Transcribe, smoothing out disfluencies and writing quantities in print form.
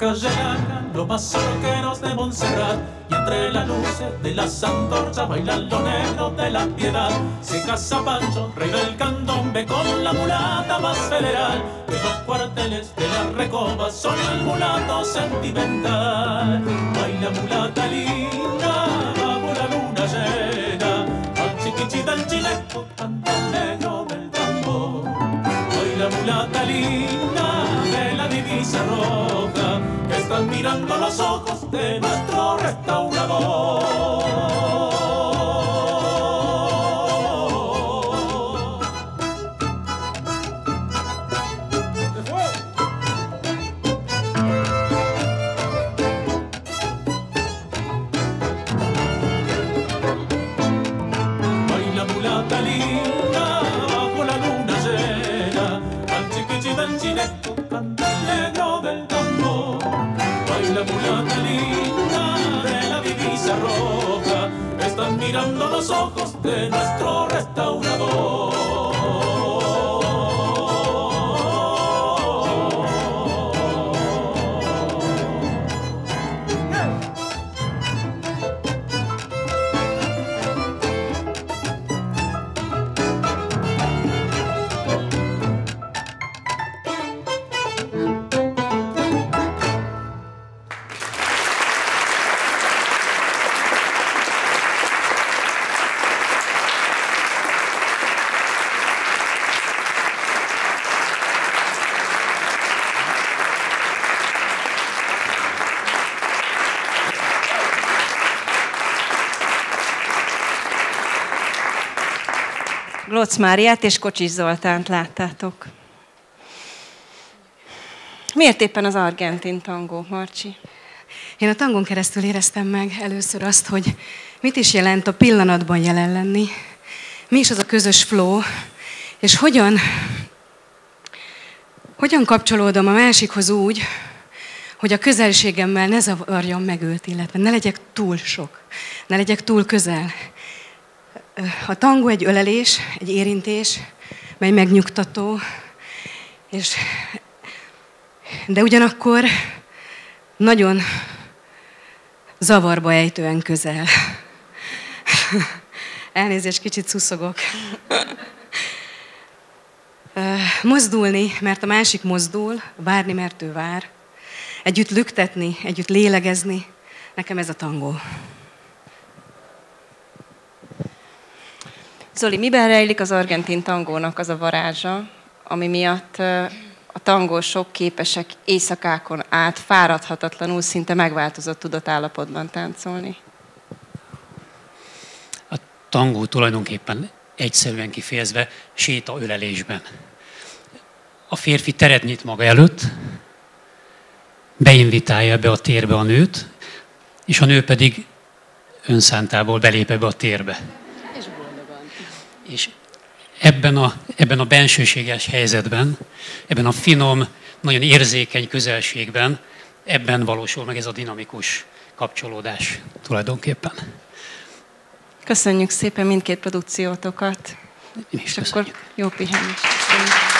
calle Lacan, los mazorqueros de Montserrat, y entre las luces de las antorchas bailan los negros de la piedad. Se casa Pancho, rey del candombe, con la mulata más federal, que los cuarteles de la Recoba son el mulato sentimental. Baila mulata linda bajo la luna llena, al chiquichita el chileco canta el negro del tambor. Baila mulata linda de la divisa roja, que están mirando los ojos de nuestro restaurador. Baila mulata linda bajo la luna llena, al chiquichita el chileco canta el negro del tambor. Baila mulata linda de la divisa roja, están mirando los ojos de nuestro restaurador. Glocz Máriát és Kocsis Zoltánt láttátok. Miért éppen az argentin tangó, Marcsi? Én a tangón keresztül éreztem meg először azt, hogy mit is jelent a pillanatban jelen lenni, mi is az a közös flow, és hogyan kapcsolódom a másikhoz úgy, hogy a közelségemmel ne zavarjam meg őt, illetve ne legyek túl sok, ne legyek túl közel. A tangó egy ölelés, egy érintés, mely megnyugtató, de ugyanakkor nagyon zavarba ejtően közel. Elnézést, kicsit szuszogok. Mozdulni, mert a másik mozdul, várni, mert ő vár. Együtt lüktetni, együtt lélegezni. Nekem ez a tangó. Zoli, miben rejlik az argentin tangónak az a varázsa, ami miatt a tangósok képesek éjszakákon át fáradhatatlanul, szinte megváltozott tudatállapotban táncolni? A tangó tulajdonképpen egyszerűen kifejezve sétaölelésben. A férfi teret nyit maga előtt, beinvitálja ebbe a térbe a nőt, és a nő pedig önszántából belép ebbe a térbe. És ebben a bensőséges helyzetben, ebben a finom, nagyon érzékeny közelségben, ebben valósul meg ez a dinamikus kapcsolódás tulajdonképpen. Köszönjük szépen mindkét produkciótokat. Mi is és akkor jó pihenést.